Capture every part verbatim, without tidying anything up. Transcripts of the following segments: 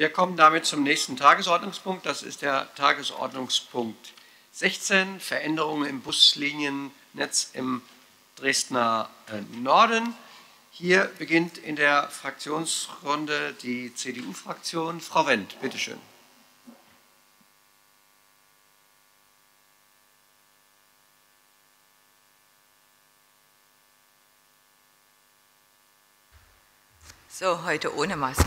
Wir kommen damit zum nächsten Tagesordnungspunkt. Das ist der Tagesordnungspunkt sechzehn, Veränderungen im Busliniennetz im Dresdner Norden. Hier beginnt in der Fraktionsrunde die C D U-Fraktion. Frau Wendt, bitteschön. So, heute ohne Maske.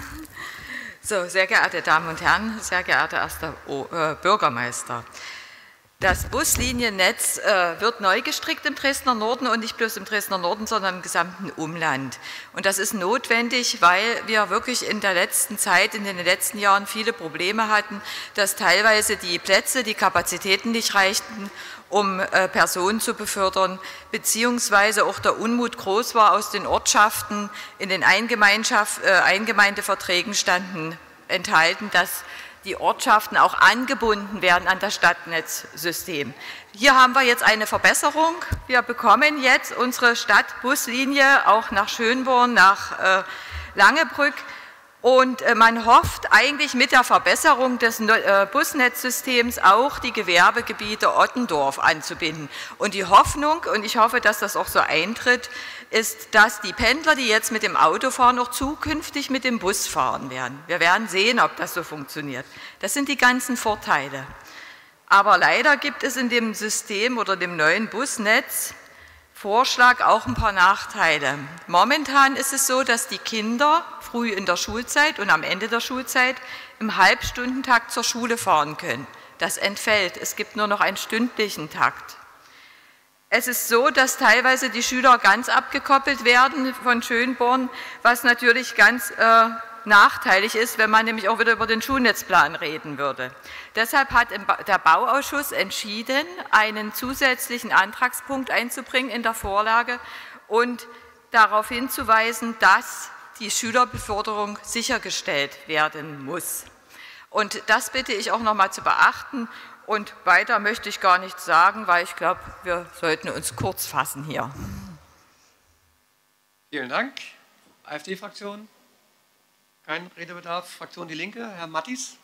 So, sehr geehrte Damen und Herren, sehr geehrter erster Bürgermeister. Das Busliniennetz äh, wird neu gestrickt im Dresdner Norden und nicht bloß im Dresdner Norden, sondern im gesamten Umland. Und das ist notwendig, weil wir wirklich in der letzten Zeit, in den letzten Jahren viele Probleme hatten, dass teilweise die Plätze, die Kapazitäten nicht reichten, um äh, Personen zu befördern, beziehungsweise auch der Unmut groß war aus den Ortschaften. In den Eingemeinschaft, äh, Eingemeindeverträgen standen enthalten, dass die Ortschaften auch angebunden werden an das Stadtnetzsystem. Hier haben wir jetzt eine Verbesserung. Wir bekommen jetzt unsere Stadtbuslinie auch nach Schönborn, nach äh, Langebrück. Und äh, man hofft eigentlich mit der Verbesserung des äh, Busnetzsystems auch die Gewerbegebiete Ottendorf anzubinden. Und die Hoffnung, und ich hoffe, dass das auch so eintritt, ist, dass die Pendler, die jetzt mit dem Auto fahren, auch zukünftig mit dem Bus fahren werden. Wir werden sehen, ob das so funktioniert. Das sind die ganzen Vorteile. Aber leider gibt es in dem System oder dem neuen Busnetz Vorschlag auch ein paar Nachteile. Momentan ist es so, dass die Kinder früh in der Schulzeit und am Ende der Schulzeit im Halbstundentakt zur Schule fahren können. Das entfällt. Es gibt nur noch einen stündlichen Takt. Es ist so, dass teilweise die Schüler ganz abgekoppelt werden von Schönborn, was natürlich ganz äh, nachteilig ist, wenn man nämlich auch wieder über den Schulnetzplan reden würde. Deshalb hat der Bauausschuss entschieden, einen zusätzlichen Antragspunkt einzubringen in der Vorlage und darauf hinzuweisen, dass die Schülerbeförderung sichergestellt werden muss. Und das bitte ich auch noch mal zu beachten. Und weiter möchte ich gar nichts sagen, weil ich glaube, wir sollten uns kurz fassen hier. Vielen Dank. AfD-Fraktion? Kein Redebedarf. Fraktion Die Linke, Herr Mattis.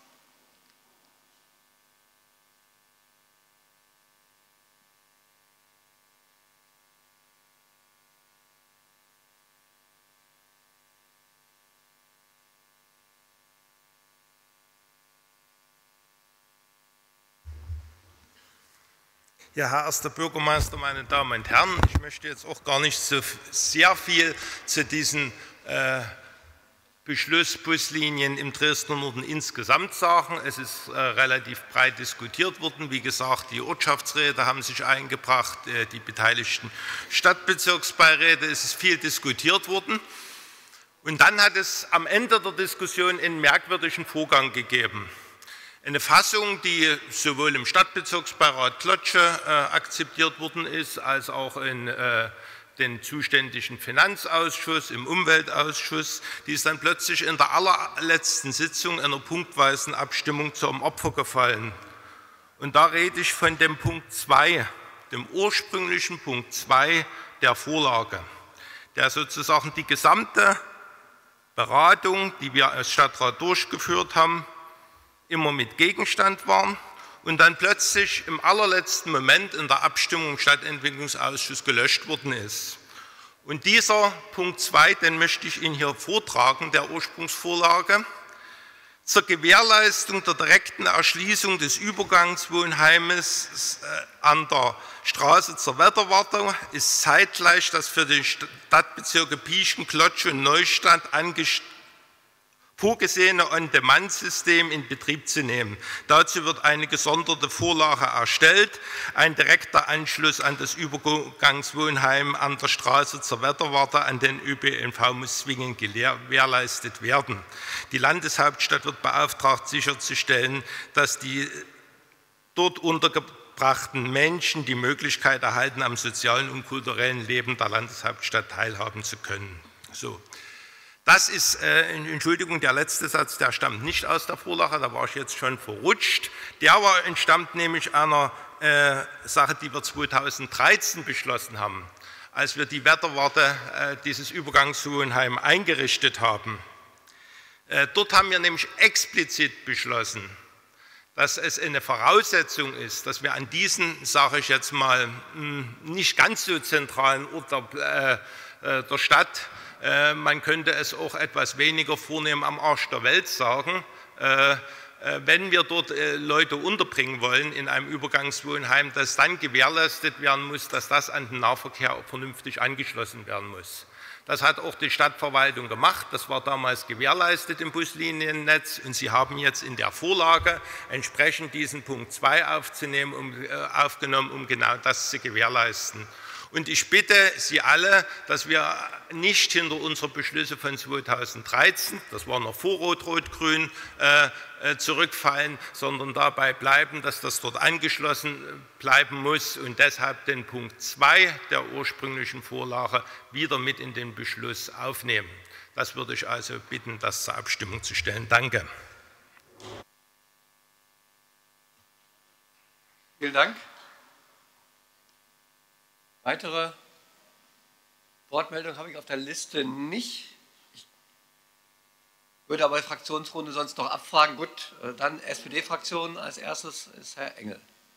Ja, Herr erster Bürgermeister, meine Damen und Herren, ich möchte jetzt auch gar nicht so sehr viel zu diesen äh, Beschluss Buslinien im Dresdner Norden insgesamt sagen. Es ist äh, relativ breit diskutiert worden. Wie gesagt, die Ortschaftsräte haben sich eingebracht, äh, die beteiligten Stadtbezirksbeiräte, es ist viel diskutiert worden. Und dann hat es am Ende der Diskussion einen merkwürdigen Vorgang gegeben. Eine Fassung, die sowohl im Stadtbezirksbeirat Klotsche äh, akzeptiert worden ist, als auch in äh, den zuständigen Finanzausschuss, im Umweltausschuss, die ist dann plötzlich in der allerletzten Sitzung einer punktweisen Abstimmung zum Opfer gefallen. Und da rede ich von dem Punkt zwei, dem ursprünglichen Punkt zwei der Vorlage, der sozusagen die gesamte Beratung, die wir als Stadtrat durchgeführt haben, immer mit Gegenstand waren und dann plötzlich im allerletzten Moment in der Abstimmung im Stadtentwicklungsausschuss gelöscht worden ist. Und dieser Punkt zwei, den möchte ich Ihnen hier vortragen, der Ursprungsvorlage. Zur Gewährleistung der direkten Erschließung des Übergangswohnheimes an der Straße zur Wetterwarte ist zeitgleich das für die Stadtbezirke Pieschen, Klotsche und Neustadt angestrebte vorgesehene On-Demand-System in Betrieb zu nehmen. Dazu wird eine gesonderte Vorlage erstellt, ein direkter Anschluss an das Übergangswohnheim an der Straße zur Wetterwarte an den Ö P N V muss zwingend gewährleistet werden. Die Landeshauptstadt wird beauftragt, sicherzustellen, dass die dort untergebrachten Menschen die Möglichkeit erhalten, am sozialen und kulturellen Leben der Landeshauptstadt teilhaben zu können. So. Das ist, äh, Entschuldigung, der letzte Satz, der stammt nicht aus der Vorlage, da war ich jetzt schon verrutscht. Der war, entstammt nämlich einer äh, Sache, die wir zweitausenddreizehn beschlossen haben, als wir die Wetterwarte, äh, dieses Übergangswohnheim eingerichtet haben. Dort haben wir nämlich explizit beschlossen, dass es eine Voraussetzung ist, dass wir an diesen, sage ich jetzt mal, nicht ganz so zentralen Ort der, äh, der Stadt, äh, man könnte es auch etwas weniger vornehm am Arsch der Welt sagen, äh, wenn wir dort Leute unterbringen wollen in einem Übergangswohnheim, dass dann gewährleistet werden muss, dass das an den Nahverkehr auch vernünftig angeschlossen werden muss. Das hat auch die Stadtverwaltung gemacht, das war damals gewährleistet im Busliniennetz und Sie haben jetzt in der Vorlage entsprechend diesen Punkt zwei aufzunehmen, um, äh, aufgenommen, um genau das zu gewährleisten. Und ich bitte Sie alle, dass wir nicht hinter unsere Beschlüsse von zweitausenddreizehn, das war noch vor Rot-Rot-Grün, äh, zurückfallen, sondern dabei bleiben, dass das dort angeschlossen bleiben muss und deshalb den Punkt zwei der ursprünglichen Vorlage wieder mit in den Beschluss aufnehmen. Das würde ich also bitten, das zur Abstimmung zu stellen. Danke. Vielen Dank. Weitere Wortmeldungen habe ich auf der Liste nicht. Ich würde aber die Fraktionsrunde sonst noch abfragen. Gut, dann S P D-Fraktion als erstes ist Herr Engel.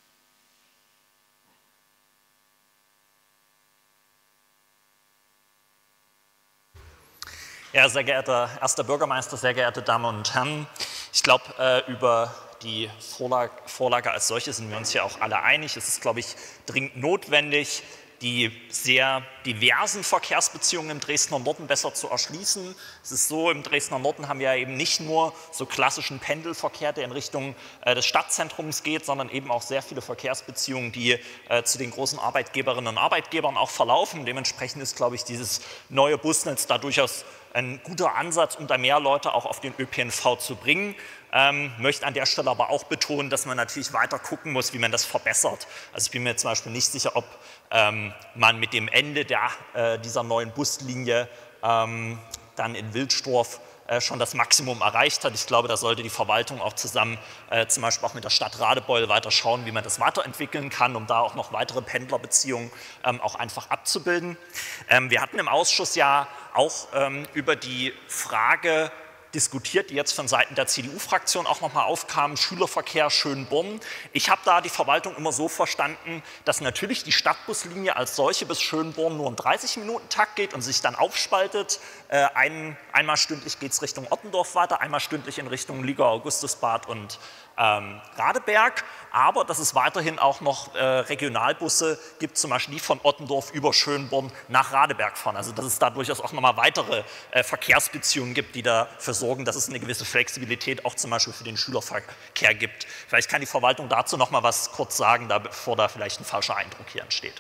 Ja, sehr geehrter erster Bürgermeister, sehr geehrte Damen und Herren, ich glaube, äh, über die Vorlage, Vorlage als solche sind wir uns ja auch alle einig. Es ist, glaube ich, dringend notwendig, die sehr diversen Verkehrsbeziehungen im Dresdner Norden besser zu erschließen. Es ist so, im Dresdner Norden haben wir ja eben nicht nur so klassischen Pendelverkehr, der in Richtung äh, des Stadtzentrums geht, sondern eben auch sehr viele Verkehrsbeziehungen, die äh, zu den großen Arbeitgeberinnen und Arbeitgebern auch verlaufen. Dementsprechend ist, glaube ich, dieses neue Busnetz da durchaus ein guter Ansatz, um da mehr Leute auch auf den Ö P N V zu bringen. Ähm, möchte an der Stelle aber auch betonen, dass man natürlich weiter gucken muss, wie man das verbessert. Also ich bin mir zum Beispiel nicht sicher, ob ähm, man mit dem Ende der, äh, dieser neuen Buslinie ähm, dann in Wilsdorf äh, schon das Maximum erreicht hat. Ich glaube, da sollte die Verwaltung auch zusammen äh, zum Beispiel auch mit der Stadt Radebeul weiter schauen, wie man das weiterentwickeln kann, um da auch noch weitere Pendlerbeziehungen ähm, auch einfach abzubilden. Ähm, wir hatten im Ausschuss ja auch ähm, über die Frage diskutiert, die jetzt von Seiten der C D U-Fraktion auch nochmal aufkam, Schülerverkehr Schönborn. Ich habe da die Verwaltung immer so verstanden, dass natürlich die Stadtbuslinie als solche bis Schönborn nur im dreißig Minuten Takt geht und sich dann aufspaltet. Äh, ein, einmal stündlich geht es Richtung Ottendorf weiter, einmal stündlich in Richtung Liga, Augustusbad und ähm, Radeberg, aber dass es weiterhin auch noch äh, Regionalbusse gibt, zum Beispiel die von Ottendorf über Schönborn nach Radeberg fahren. Also dass es da durchaus auch nochmal weitere äh, Verkehrsbeziehungen gibt, die dafür sorgen, dass es eine gewisse Flexibilität auch zum Beispiel für den Schülerverkehr gibt. Vielleicht kann die Verwaltung dazu noch mal was kurz sagen, da, bevor da vielleicht ein falscher Eindruck hier entsteht.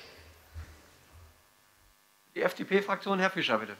Die F D P-Fraktion, Herr Fischer, bitte.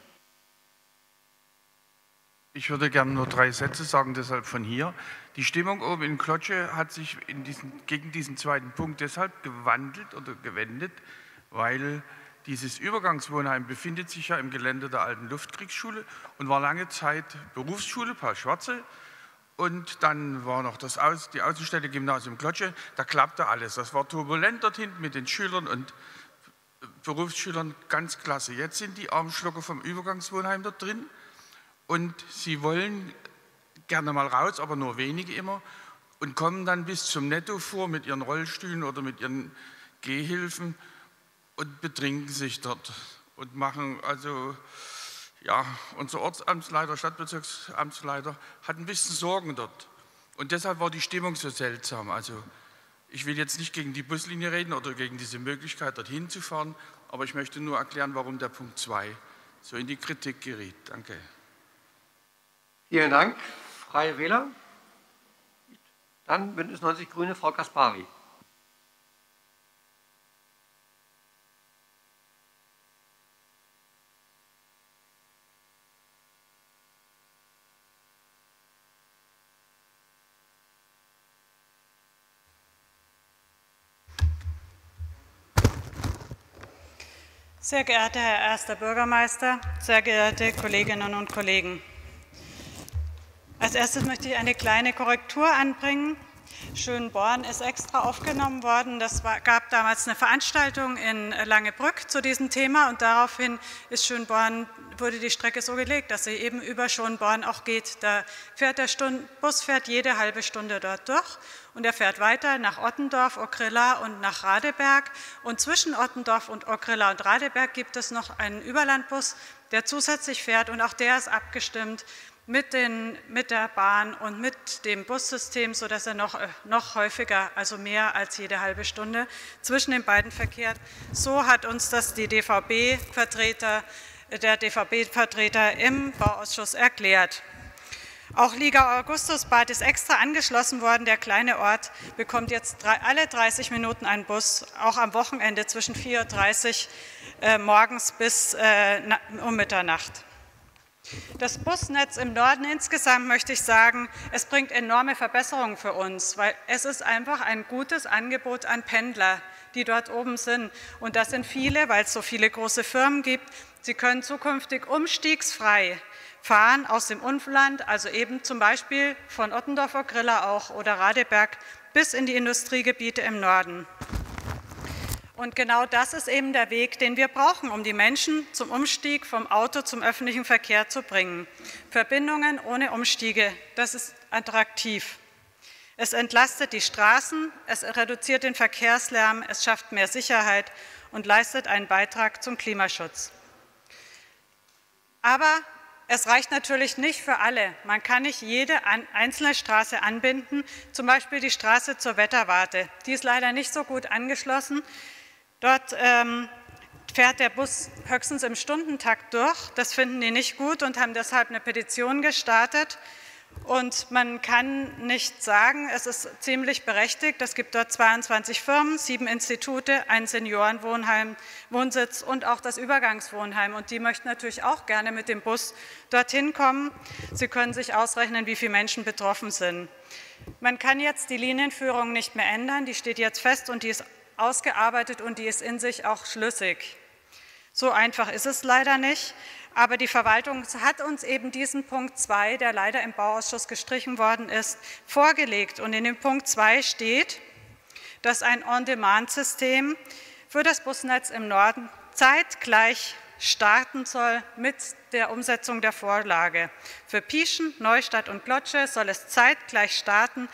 Ich würde gerne nur drei Sätze sagen, deshalb von hier. Die Stimmung oben in Klotsche hat sich in diesen, gegen diesen zweiten Punkt deshalb gewandelt oder gewendet, weil dieses Übergangswohnheim befindet sich ja im Gelände der alten Luftkriegsschule und war lange Zeit Berufsschule, Paul Schwarze. Und dann war noch das Aus, die Außenstelle Gymnasium Klotsche, da klappte alles. Das war turbulent dort hinten mit den Schülern und Berufsschülern, ganz klasse. Jetzt sind die Armschlucker vom Übergangswohnheim dort drin und sie wollen gerne mal raus, aber nur wenige immer und kommen dann bis zum Netto vor mit ihren Rollstühlen oder mit ihren Gehhilfen und betrinken sich dort und machen, also, ja, unser Ortsamtsleiter, Stadtbezirksamtsleiter hat ein bisschen Sorgen dort. Und deshalb war die Stimmung so seltsam. Also, ich will jetzt nicht gegen die Buslinie reden oder gegen diese Möglichkeit, dorthin zu fahren, aber ich möchte nur erklären, warum der Punkt zwei so in die Kritik geriet. Danke. Vielen Dank. Freie Wähler. Dann Bündnis neunzig Grüne, Frau Kaspari. Sehr geehrter Herr erster Bürgermeister, sehr geehrte Kolleginnen und Kollegen. Als erstes möchte ich eine kleine Korrektur anbringen. Schönborn ist extra aufgenommen worden. Das war, gab damals eine Veranstaltung in Langebrück zu diesem Thema und daraufhin ist Schönborn, wurde die Strecke so gelegt, dass sie eben über Schönborn auch geht. Da fährt der Stund, Bus fährt jede halbe Stunde dort durch und er fährt weiter nach Ottendorf, Okrilla und nach Radeberg. Und zwischen Ottendorf und Okrilla und Radeberg gibt es noch einen Überlandbus, der zusätzlich fährt und auch der ist abgestimmt mit, den, mit der Bahn und mit dem Bussystem, sodass er noch, noch häufiger, also mehr als jede halbe Stunde, zwischen den beiden verkehrt. So hat uns das die D V B-Vertreter, der D V B-Vertreter im Bauausschuss erklärt. Auch Liga Augustusbad ist extra angeschlossen worden. Der kleine Ort bekommt jetzt drei, alle dreißig Minuten einen Bus, auch am Wochenende zwischen vier Uhr dreißig äh, morgens bis äh, um Mitternacht. Das Busnetz im Norden insgesamt, möchte ich sagen, es bringt enorme Verbesserungen für uns, weil es ist einfach ein gutes Angebot an Pendler, die dort oben sind. Und das sind viele, weil es so viele große Firmen gibt. Sie können zukünftig umstiegsfrei fahren aus dem Umland, also eben zum Beispiel von Ottendorf-Okrilla auch oder Radeberg bis in die Industriegebiete im Norden. Und genau das ist eben der Weg, den wir brauchen, um die Menschen zum Umstieg vom Auto zum öffentlichen Verkehr zu bringen. Verbindungen ohne Umstiege, das ist attraktiv. Es entlastet die Straßen, es reduziert den Verkehrslärm, es schafft mehr Sicherheit und leistet einen Beitrag zum Klimaschutz. Aber es reicht natürlich nicht für alle. Man kann nicht jede einzelne Straße anbinden, zum Beispiel die Straße zur Wetterwarte. Die ist leider nicht so gut angeschlossen. Dort ähm, fährt der Bus höchstens im Stundentakt durch. Das finden die nicht gut und haben deshalb eine Petition gestartet. Und man kann nicht sagen, es ist ziemlich berechtigt. Es gibt dort zweiundzwanzig Firmen, sieben Institute, ein Seniorenwohnheim, Wohnsitz und auch das Übergangswohnheim. Und die möchten natürlich auch gerne mit dem Bus dorthin kommen. Sie können sich ausrechnen, wie viele Menschen betroffen sind. Man kann jetzt die Linienführung nicht mehr ändern. Die steht jetzt fest und die ist ausgearbeitet und die ist in sich auch schlüssig. So einfach ist es leider nicht, aber die Verwaltung hat uns eben diesen Punkt zwei, der leider im Bauausschuss gestrichen worden ist, vorgelegt. Und in dem Punkt zwei steht, dass ein On-Demand-System für das Busnetz im Norden zeitgleich starten soll mit der Umsetzung der Vorlage. Für Pieschen, Neustadt und Glotsche soll es zeitgleich starten,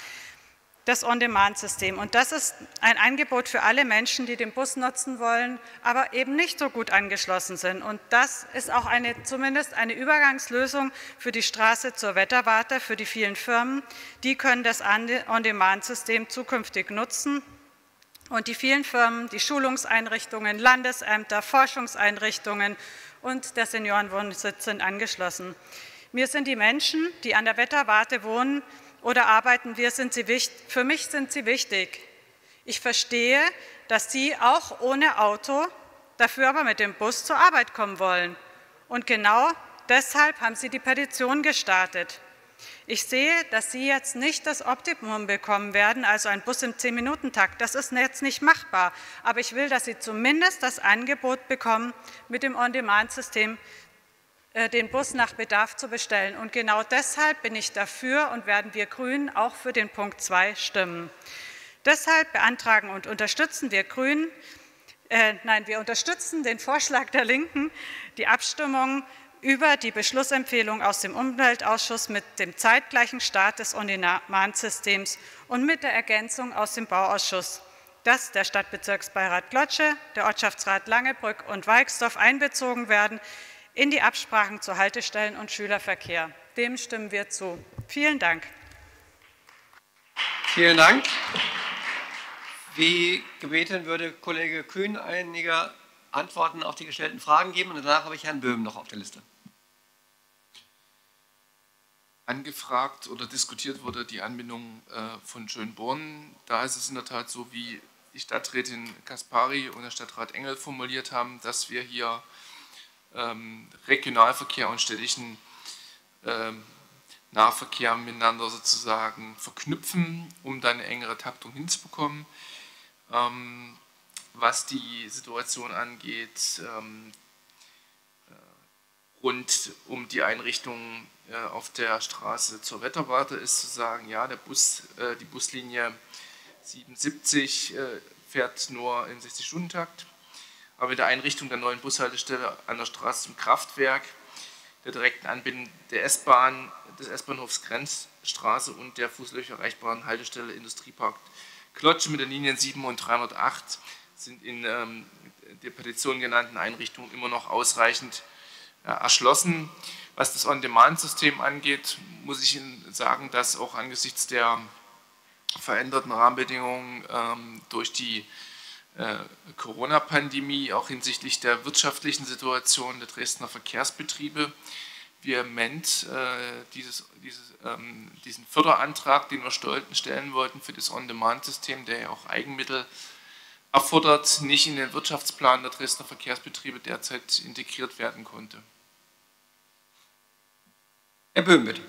das On-Demand-System. Und das ist ein Angebot für alle Menschen, die den Bus nutzen wollen, aber eben nicht so gut angeschlossen sind. Und das ist auch eine, zumindest eine Übergangslösung für die Straße zur Wetterwarte, für die vielen Firmen. Die können das On-Demand-System zukünftig nutzen. Und die vielen Firmen, die Schulungseinrichtungen, Landesämter, Forschungseinrichtungen und der Seniorenwohnsitz sind angeschlossen. Mir sind die Menschen, die an der Wetterwarte wohnen, oder arbeiten wir, sind sie wichtig. Für mich sind sie wichtig. Ich verstehe, dass sie auch ohne Auto, dafür aber mit dem Bus zur Arbeit kommen wollen. Und genau deshalb haben sie die Petition gestartet. Ich sehe, dass sie jetzt nicht das Optimum bekommen werden, also ein Bus im zehn-Minuten-Takt. Das ist jetzt nicht machbar. Aber ich will, dass sie zumindest das Angebot bekommen, mit dem On-Demand-System den Bus nach Bedarf zu bestellen. Und genau deshalb bin ich dafür und werden wir Grünen auch für den Punkt zwei stimmen. Deshalb beantragen und unterstützen wir Grünen, äh, nein, wir unterstützen den Vorschlag der Linken, die Abstimmung über die Beschlussempfehlung aus dem Umweltausschuss mit dem zeitgleichen Start des On-Demand-Systems und mit der Ergänzung aus dem Bauausschuss, dass der Stadtbezirksbeirat Glotsche, der Ortschaftsrat Langebrück und Weixdorf einbezogen werden in die Absprachen zu Haltestellen und Schülerverkehr. Dem stimmen wir zu. Vielen Dank. Vielen Dank. Wie gebeten, würde Kollege Kühn einige Antworten auf die gestellten Fragen geben und danach habe ich Herrn Böhm noch auf der Liste. Angefragt oder diskutiert wurde die Anbindung von Schönborn. Da ist es in der Tat so, wie die Stadträtin Kaspari und der Stadtrat Engel formuliert haben, dass wir hier Ähm, Regionalverkehr und städtischen ähm, Nahverkehr miteinander sozusagen verknüpfen, um dann eine engere Taktung hinzubekommen. Ähm, was die Situation angeht, ähm, äh, Und um die Einrichtung auf der Straße zur Wetterwarte ist zu sagen, ja, der Bus, die Buslinie siebenundsiebzig fährt nur im sechzig-Stunden-Takt, aber mit der Einrichtung der neuen Bushaltestelle an der Straße zum Kraftwerk, der direkten Anbindung der S-Bahn, des S-Bahnhofs Grenzstraße und der fußläufig erreichbaren Haltestelle Industriepark Klotsche mit den Linien sieben und dreihundertacht sind in ähm, der Petition genannten Einrichtungen immer noch ausreichend äh, erschlossen. Was das On-Demand-System angeht, muss ich Ihnen sagen, dass auch angesichts der veränderten Rahmenbedingungen ähm, durch die äh, Corona-Pandemie, auch hinsichtlich der wirtschaftlichen Situation der Dresdner Verkehrsbetriebe, wir im Moment äh, dieses, dieses, ähm, diesen Förderantrag, den wir stellen wollten für das On-Demand-System, der ja auch Eigenmittel erfordert, nicht in den Wirtschaftsplan der Dresdner Verkehrsbetriebe derzeit integriert werden konnte. Herr Böhm, bitte.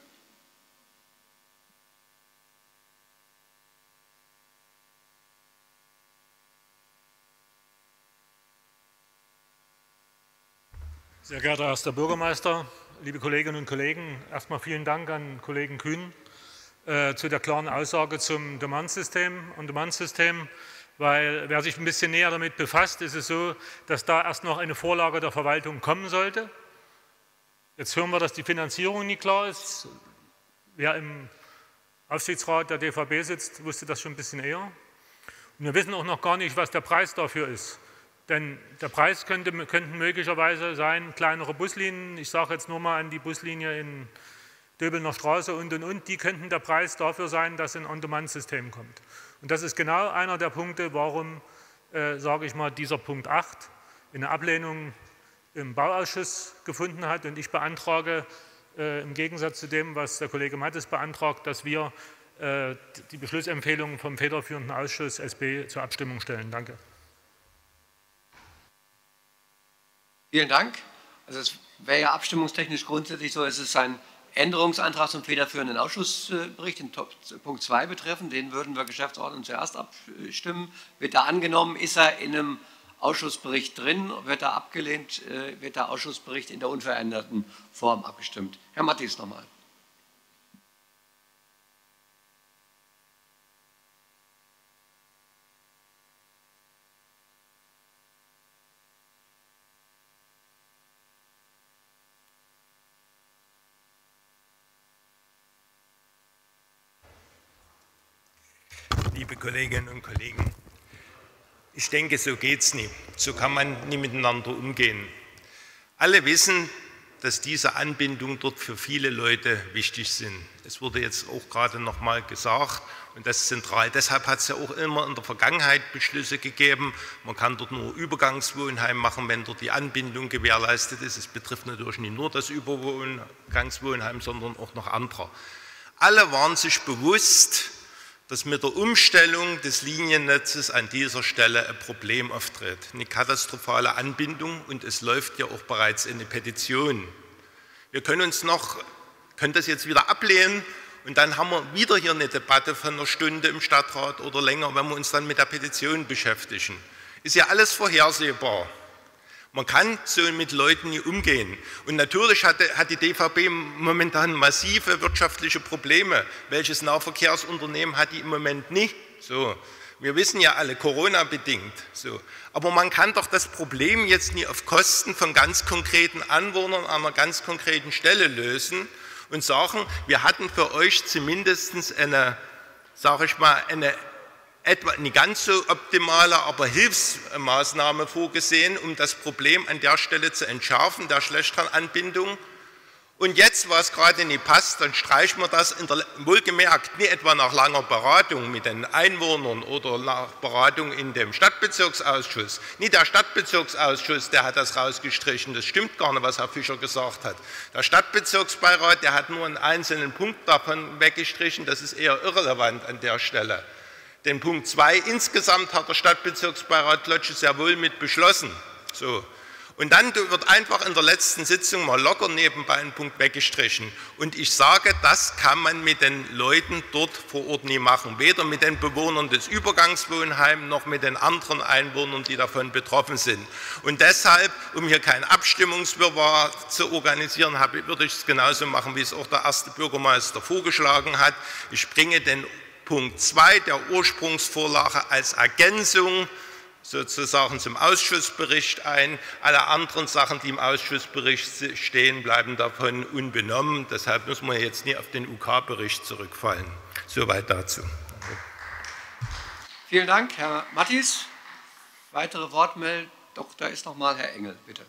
Sehr geehrter erster Bürgermeister, liebe Kolleginnen und Kollegen, erstmal vielen Dank an Kollegen Kühn äh, zu der klaren Aussage zum Demand-System und Demand-System, weil wer sich ein bisschen näher damit befasst, ist es so, dass da erst noch eine Vorlage der Verwaltung kommen sollte. Jetzt hören wir, dass die Finanzierung nicht klar ist. Wer im Aufsichtsrat der D V B sitzt, wusste das schon ein bisschen eher. Und wir wissen auch noch gar nicht, was der Preis dafür ist. Denn der Preis könnte, könnten möglicherweise sein, kleinere Buslinien, ich sage jetzt nur mal an die Buslinie in Döbelner Straße und und und, die könnten der Preis dafür sein, dass ein On-Demand-System kommt. Und das ist genau einer der Punkte, warum, äh, sage ich mal, dieser Punkt acht eine Ablehnung im Bauausschuss gefunden hat. Und ich beantrage, äh, im Gegensatz zu dem, was der Kollege Mattes beantragt, dass wir äh, die Beschlussempfehlung vom federführenden Ausschuss S B zur Abstimmung stellen. Danke. Vielen Dank. Also es wäre ja abstimmungstechnisch grundsätzlich so, es ist ein Änderungsantrag zum federführenden Ausschussbericht, den Punkt zwei betreffend, den würden wir Geschäftsordnung zuerst abstimmen. Wird er angenommen, ist er in einem Ausschussbericht drin, wird er abgelehnt, wird der Ausschussbericht in der unveränderten Form abgestimmt. Herr Matthies nochmal. Liebe Kolleginnen und Kollegen, ich denke, so geht es nicht. So kann man nicht miteinander umgehen. Alle wissen, dass diese Anbindungen dort für viele Leute wichtig sind. Es wurde jetzt auch gerade noch mal gesagt und das ist zentral. Deshalb hat es ja auch immer in der Vergangenheit Beschlüsse gegeben. Man kann dort nur Übergangswohnheim machen, wenn dort die Anbindung gewährleistet ist. Es betrifft natürlich nicht nur das Übergangswohnheim, sondern auch noch andere. Alle waren sich bewusst, dass mit der Umstellung des Liniennetzes an dieser Stelle ein Problem auftritt. Eine katastrophale Anbindung und es läuft ja auch bereits eine Petition. Wir können uns noch, können das jetzt wieder ablehnen und dann haben wir wieder hier eine Debatte von einer Stunde im Stadtrat oder länger, wenn wir uns dann mit der Petition beschäftigen. Ist ja alles vorhersehbar. Man kann so mit Leuten nicht umgehen. Und natürlich hat, hat die D V B momentan massive wirtschaftliche Probleme. Welches Nahverkehrsunternehmen hat die im Moment nicht? So. Wir wissen ja alle, Corona-bedingt. So. Aber man kann doch das Problem jetzt nicht auf Kosten von ganz konkreten Anwohnern an einer ganz konkreten Stelle lösen und sagen, wir hatten für euch zumindest eine, sage ich mal, eine etwa nicht ganz so optimale, aber Hilfsmaßnahme vorgesehen, um das Problem an der Stelle zu entschärfen, der schlechteren Anbindung. Und jetzt, was gerade nicht passt, dann streichen wir das in der, wohlgemerkt nicht etwa nach langer Beratung mit den Einwohnern oder nach Beratung in dem Stadtbezirksausschuss. Nicht der Stadtbezirksausschuss, der hat das rausgestrichen, das stimmt gar nicht, was Herr Fischer gesagt hat. Der Stadtbezirksbeirat, der hat nur einen einzelnen Punkt davon weggestrichen, das ist eher irrelevant an der Stelle. Den Punkt zwei insgesamt hat der Stadtbezirksbeirat Klotsche sehr wohl mit beschlossen. So. Und dann wird einfach in der letzten Sitzung mal locker nebenbei ein Punkt weggestrichen. Und ich sage, das kann man mit den Leuten dort vor Ort nie machen. Weder mit den Bewohnern des Übergangswohnheims noch mit den anderen Einwohnern, die davon betroffen sind. Und deshalb, um hier kein Abstimmungswirrwarr zu organisieren, habe, würde ich es genauso machen, wie es auch der erste Bürgermeister vorgeschlagen hat. Ich bringe den Punkt zwei der Ursprungsvorlage als Ergänzung sozusagen zum Ausschussbericht ein. Alle anderen Sachen, die im Ausschussbericht stehen, bleiben davon unbenommen. Deshalb müssen wir jetzt nie auf den U K-Bericht zurückfallen. Soweit dazu. Vielen Dank, Herr Mattis. Weitere Wortmeldungen? Doch, da ist noch mal Herr Engel, bitte.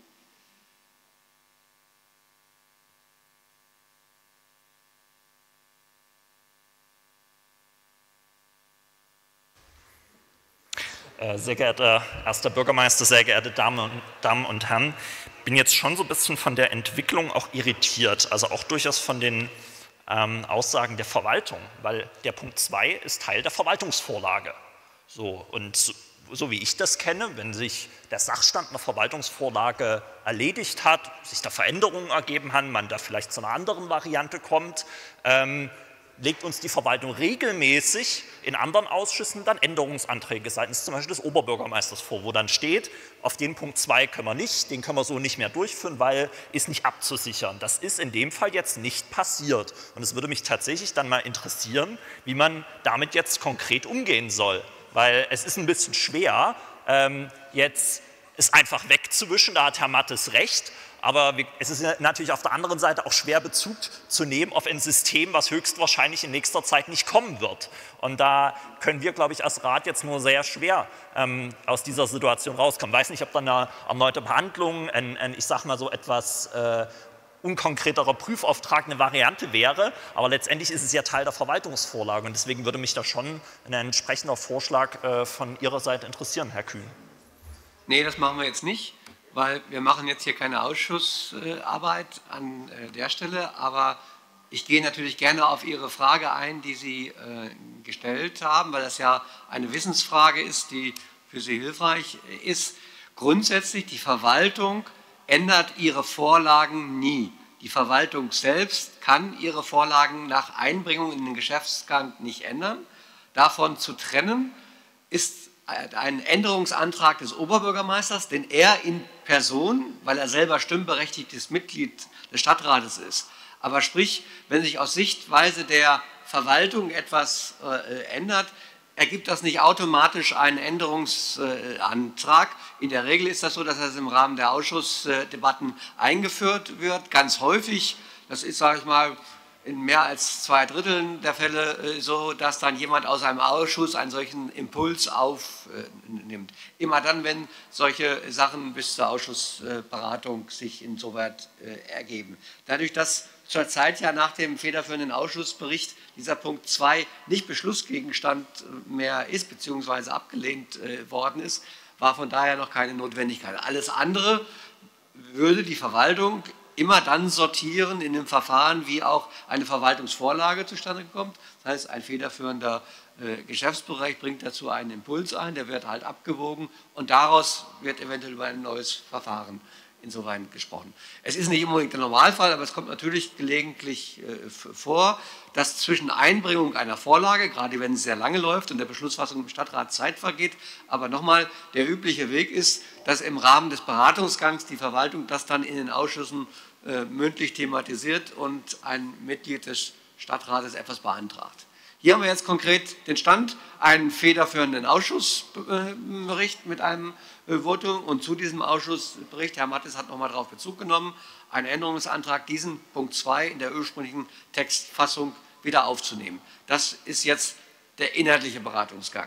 Sehr geehrter erster Bürgermeister, sehr geehrte Damen und, Damen und Herren, ich bin jetzt schon so ein bisschen von der Entwicklung auch irritiert, also auch durchaus von den ähm, Aussagen der Verwaltung, weil der Punkt zwei ist Teil der Verwaltungsvorlage. So, und so, so wie ich das kenne, wenn sich der Sachstand einer Verwaltungsvorlage erledigt hat, sich da Veränderungen ergeben haben, man da vielleicht zu einer anderen Variante kommt, ähm, legt uns die Verwaltung regelmäßig in anderen Ausschüssen dann Änderungsanträge seitens zum Beispiel des Oberbürgermeisters vor, wo dann steht, auf den Punkt zwei können wir nicht, den können wir so nicht mehr durchführen, weil ist nicht abzusichern. Das ist in dem Fall jetzt nicht passiert. Und es würde mich tatsächlich dann mal interessieren, wie man damit jetzt konkret umgehen soll. Weil es ist ein bisschen schwer, ähm, jetzt es einfach wegzuwischen, da hat Herr Mattes recht. Aber es ist natürlich auf der anderen Seite auch schwer, Bezug zu nehmen auf ein System, was höchstwahrscheinlich in nächster Zeit nicht kommen wird. Und da können wir, glaube ich, als Rat jetzt nur sehr schwer ähm, aus dieser Situation rauskommen. Ich weiß nicht, ob da eine erneute Behandlung, ein, ein, ich sage mal so etwas äh, unkonkreterer Prüfauftrag eine Variante wäre, aber letztendlich ist es ja Teil der Verwaltungsvorlage und deswegen würde mich da schon ein entsprechender Vorschlag äh, von Ihrer Seite interessieren, Herr Kühn. Nee, das machen wir jetzt nicht, weil wir machen jetzt hier keine Ausschussarbeit an der Stelle, aber ich gehe natürlich gerne auf Ihre Frage ein, die Sie äh, gestellt haben, weil das ja eine Wissensfrage ist, die für Sie hilfreich ist. Grundsätzlich, die Verwaltung ändert ihre Vorlagen nie. Die Verwaltung selbst kann ihre Vorlagen nach Einbringung in den Geschäftsgang nicht ändern. Davon zu trennen ist ein Änderungsantrag des Oberbürgermeisters, den er in Person, weil er selber stimmberechtigtes Mitglied des Stadtrates ist. Aber sprich, wenn sich aus Sichtweise der Verwaltung etwas äh, ändert, ergibt das nicht automatisch einen Änderungsantrag. In der Regel ist das so, dass das im Rahmen der Ausschussdebatten eingeführt wird. Ganz häufig, das ist, sage ich mal, in mehr als zwei Dritteln der Fälle so, dass dann jemand aus einem Ausschuss einen solchen Impuls aufnimmt. Immer dann, wenn solche Sachen bis zur Ausschussberatung sich insoweit ergeben. Dadurch, dass zurzeit ja nach dem federführenden Ausschussbericht dieser Punkt zwei nicht Beschlussgegenstand mehr ist, beziehungsweise abgelehnt worden ist, war von daher noch keine Notwendigkeit. Alles andere würde die Verwaltung immer dann sortieren in dem Verfahren, wie auch eine Verwaltungsvorlage zustande kommt. Das heißt, ein federführender äh, Geschäftsbereich bringt dazu einen Impuls ein, der wird halt abgewogen und daraus wird eventuell über ein neues Verfahren insoweit gesprochen. Es ist nicht unbedingt der Normalfall, aber es kommt natürlich gelegentlich äh, vor, dass zwischen Einbringung einer Vorlage, gerade wenn es sehr lange läuft und der Beschlussfassung im Stadtrat Zeit vergeht, aber nochmal, der übliche Weg ist, dass im Rahmen des Beratungsgangs die Verwaltung das dann in den Ausschüssen äh, mündlich thematisiert und ein Mitglied des Stadtrates etwas beantragt. Hier haben wir jetzt konkret den Stand, einen federführenden Ausschussbericht mit einem Votum und zu diesem Ausschussbericht, Herr Mattes hat nochmal darauf Bezug genommen, einen Änderungsantrag, diesen Punkt zwei in der ursprünglichen Textfassung wieder aufzunehmen. Das ist jetzt der inhaltliche Beratungsgang.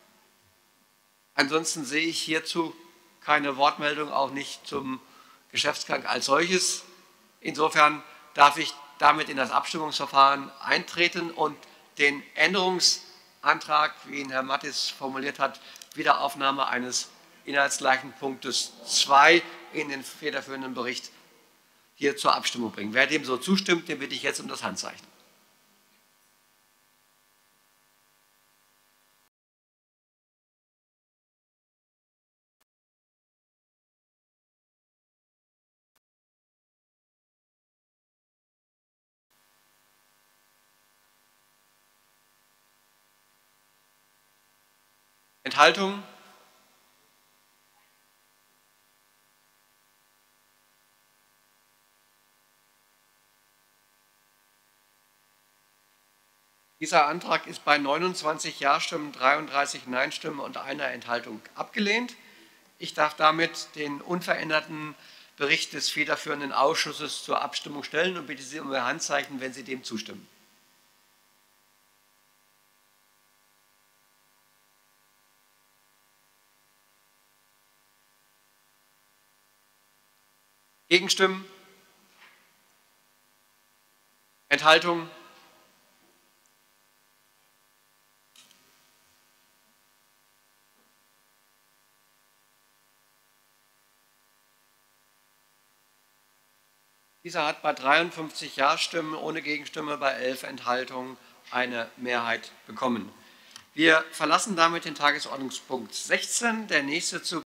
Ansonsten sehe ich hierzu keine Wortmeldung, auch nicht zum Geschäftsgang als solches. Insofern darf ich damit in das Abstimmungsverfahren eintreten und den Änderungsantrag, wie ihn Herr Mattes formuliert hat, Wiederaufnahme eines inhaltsgleichen Punktes zwei in den federführenden Bericht hier zur Abstimmung bringen. Wer dem so zustimmt, den bitte ich jetzt um das Handzeichen. Enthaltungen? Dieser Antrag ist bei neunundzwanzig Ja-Stimmen, dreiunddreißig Nein-Stimmen und einer Enthaltung abgelehnt. Ich darf damit den unveränderten Bericht des federführenden Ausschusses zur Abstimmung stellen und bitte Sie um Ihr Handzeichen, wenn Sie dem zustimmen. Gegenstimmen? Enthaltungen? Dieser hat bei dreiundfünfzig Ja-Stimmen ohne Gegenstimme bei elf Enthaltungen eine Mehrheit bekommen. Wir verlassen damit den Tagesordnungspunkt sechzehn. Der nächste zu